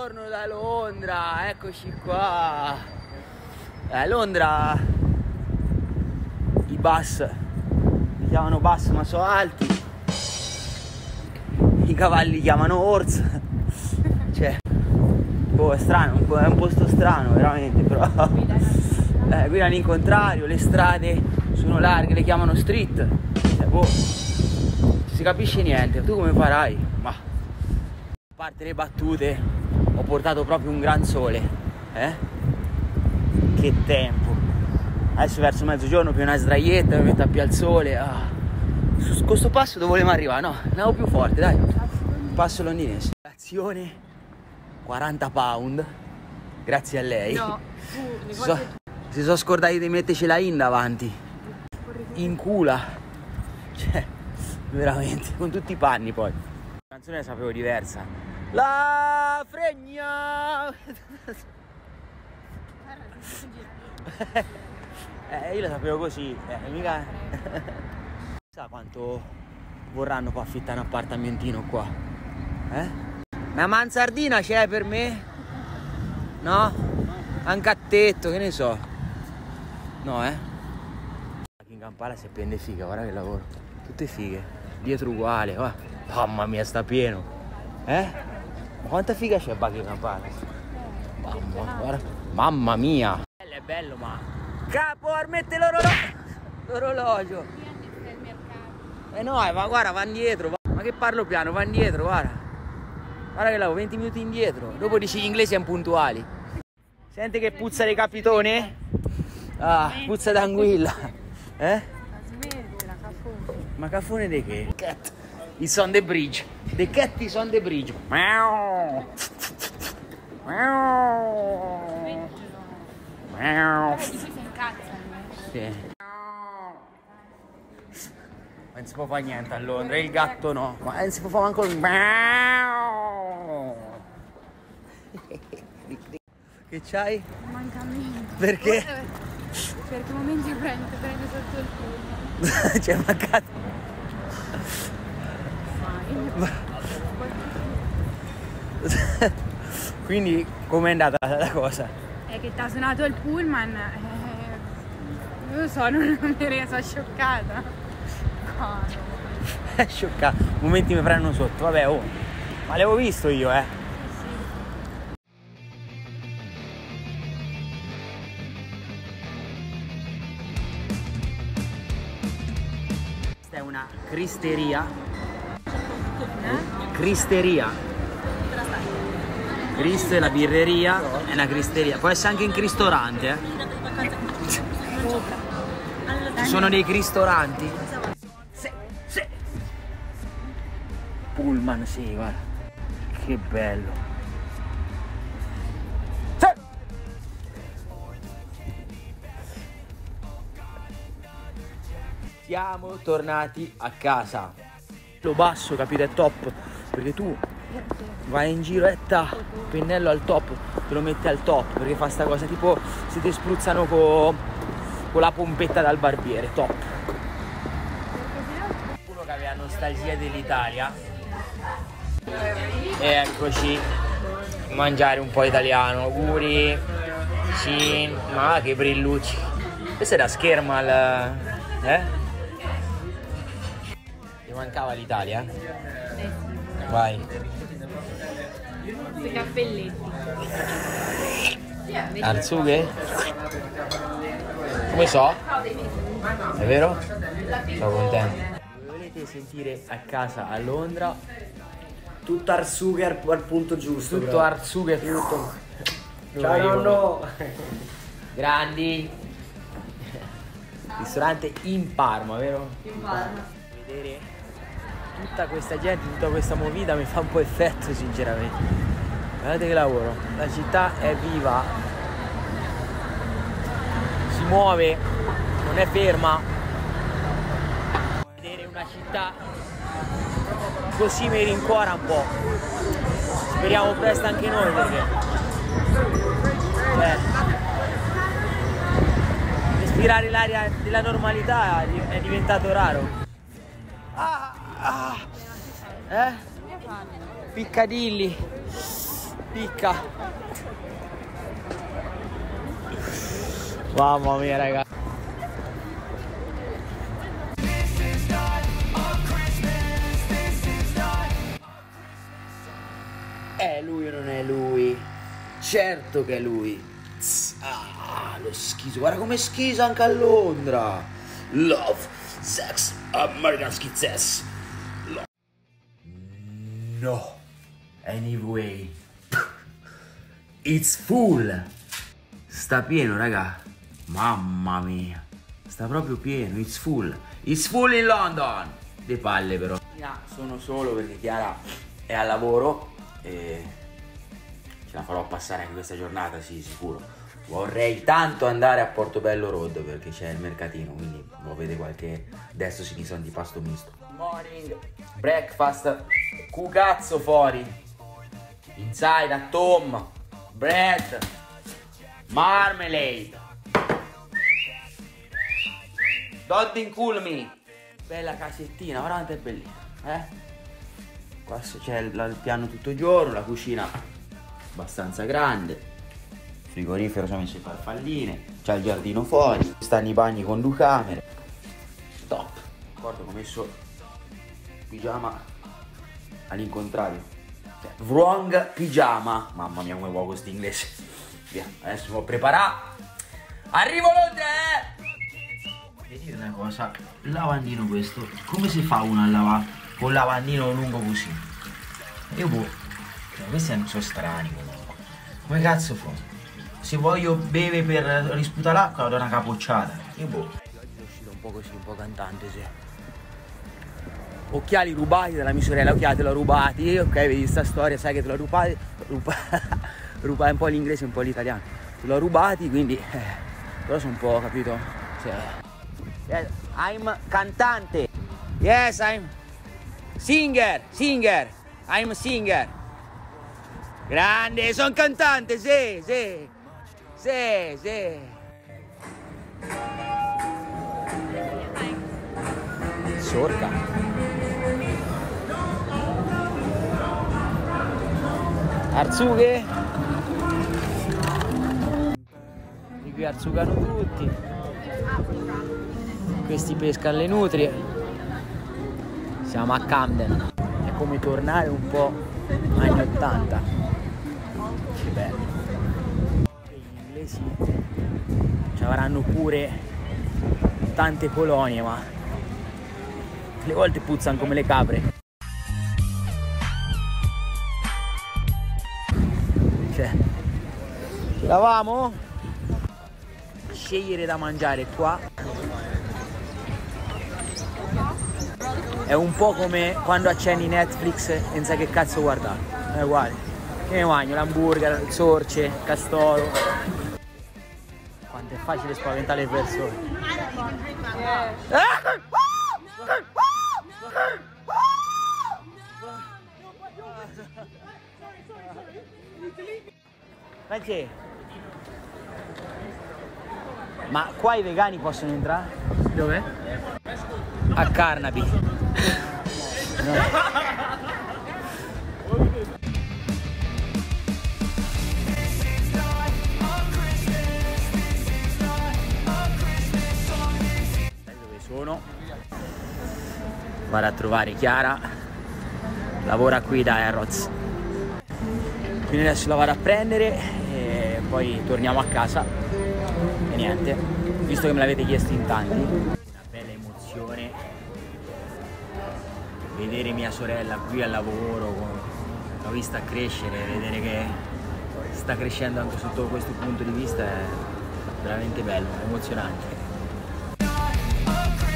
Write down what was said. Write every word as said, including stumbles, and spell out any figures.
Buongiorno da Londra, eccoci qua. Eh, Londra, i bus, li chiamano bus ma sono alti. I cavalli li chiamano horse. Cioè, boh, è strano, è un posto strano veramente, però eh, guidano in contrario, le strade sono larghe, le chiamano street. Cioè, boh, non si capisce niente. Tu come farai? Ma a parte le battute, ho portato proprio un gran sole, eh? Che tempo. Adesso verso mezzogiorno più una sdraietta, mi metto più al sole. Ah. Su questo passo dove volevo arrivare? No, andiamo più forte, dai. Passo londinese. Azione quaranta pound, grazie a lei. No, tu, si, so, si sono scordati di metterci la in davanti, in cula, cioè veramente, con tutti i panni. Poi la canzone la sapevo diversa. La fregna. Eh, io la sapevo così, eh, mica. Sa quanto vorranno per affittare un appartamentino qua, eh? Una mansardina c'è per me? No? Un cattetto, che ne so. No, eh? In Kampala si prende figa, guarda che lavoro. Tutte fighe. Dietro uguale, va. Mamma mia, sta pieno. Eh? Ma quanta figa c'è Bachi in Kampala? Mamma, guarda. Mamma mia. È bello, ma... Capo, mette l'orologio. L'orologio. Eh no, ma guarda, va indietro. Va. Ma che parlo piano, va indietro, guarda. Guarda che lavoro, venti minuti indietro. Dopo dici gli inglesi sono puntuali. Sente che puzza di capitone? Ah, puzza d'anguilla. Eh? Smettila, caffone. Ma caffone di che? Cat. It's on the bridge. The cat is on the bridge. Meow. Meow. Meow. Di qui si incazzano. Sì. Ma non si può fare niente a Londra, il gatto no. Ma non si può fare manco il meow. Che c'hai? Mancamento. Perché? Perché un momento prendo, prendo sotto il pullman. C'è mancato. Quindi com'è andata la cosa? È che ti ha suonato il pullman. Eh, non lo so, non, non mi sono scioccata. No. È scioccato. Momenti mi prendono sotto, vabbè, oh. Ma l'avevo visto io, eh. Questa è una cristeria. Cristeria. Cristo è la birreria, è una cristeria. Può essere anche in ristorante, eh. Ci sono dei cristoranti. Sì, sì. Pullman, sì, guarda. Che bello. Sì. Siamo tornati a casa. Lo basso, capito, è top. Perché tu vai in giro e ta, pennello al top, te lo metti al top, perché fa sta cosa tipo se ti spruzzano con con la pompetta dal barbiere, top. Uno che aveva nostalgia dell'Italia. E eccoci, mangiare un po' italiano, auguri, sì, ma che brillucci. Questo è da scherma al... eh? Ti mancava l'Italia? Eh sì. Vai. Questi cappelletti. Arzughe? Come so? È vero? Sono contento. Volete sentire a casa a Londra? Tutto Arzughe al, al punto giusto. Tutto Arzughe, tutto. Ciao nonno. Grandi. Ristorante in Parma, vero? In Parma. Vedere tutta questa gente, tutta questa movida mi fa un po' effetto sinceramente. Guardate che lavoro. La città è viva. Si muove, non è ferma. Vedere una città così mi rincuora un po'. Speriamo presto anche noi perché cioè, respirare l'aria della normalità è diventato raro. Ah, ah, eh? Piccadilly. Picca. Mamma mia, raga. È lui o non è lui? Certo che è lui. Ah, lo schizo. Guarda come schisa anche a Londra. Love, sex, American schizzes. No. Anyway. It's full. Sta pieno, raga. Mamma mia. Sta proprio pieno. It's full. It's full in London. De palle però. Sono solo perché Chiara è al lavoro e ce la farò passare anche questa giornata, sì, sicuro. Vorrei tanto andare a Portobello Road perché c'è il mercatino, quindi muovete qualche destro sinistra di pasto misto. Morning breakfast. Cugazzo fuori. Inside a Tom. Bread. Marmalade. Dodding cool me. Bella casettina, veramente è bellina, eh? Qua c'è il, il piano tutto il giorno, la cucina abbastanza grande, il frigorifero ci ha messo le farfalline, c'è il giardino fuori, stanno i bagni con due camere. Top. Ricordo che ho messo pigiama all'incontrario, cioè, wrong pigiama. Mamma mia come vuoi questo inglese. Via, adesso mi devo preparare. Arrivo lo tè. Vedete una cosa, il lavandino questo, come si fa uno a lavare con il lavandino lungo così? Io boh, questi sono strani comunque. Come cazzo fa? Se voglio bere per risputare l'acqua do una capocciata. Io boh. Oggi è uscito un po' così, un po' cantante, sì. Occhiali rubati dalla mia sorella, occhiali te l'ho rubati, ok, vedi sta storia, sai che te l'ho rubati, ruba, ruba un po' l'inglese e un po' l'italiano. Te l'ho rubati, quindi, eh, però sono un po', capito? Cioè, yes, I'm cantante. Yes, I'm singer, singer. I'm singer. Grande, sono cantante, sì, sì. Sì, sì. Sorca. Arzughe. Di qui arzugano tutti. Questi pescano le nutrie. Siamo a Camden. È come tornare un po' anni ottanta. Che bello. Gli inglesi ci avranno pure tante colonie, ma le volte puzzano come le capre. Cioè, ce l'avamo? Scegliere da mangiare qua è un po' come quando accendi Netflix e non sai che cazzo guardare. È uguale. Che ne mangio? L'hamburger, il sorce, il castoro. Quanto è facile spaventare le persone. Perché? Ma qua i vegani possono entrare? Dove? A Carnaby. No. Dove sono? Vado a trovare Chiara. Lavora qui da Harrods. Quindi adesso la vado a prendere e poi torniamo a casa. E niente, visto che me l'avete chiesto in tanti, una bella emozione vedere mia sorella qui al lavoro, l'ho vista crescere, vedere che sta crescendo anche sotto questo punto di vista è veramente bello, emozionante.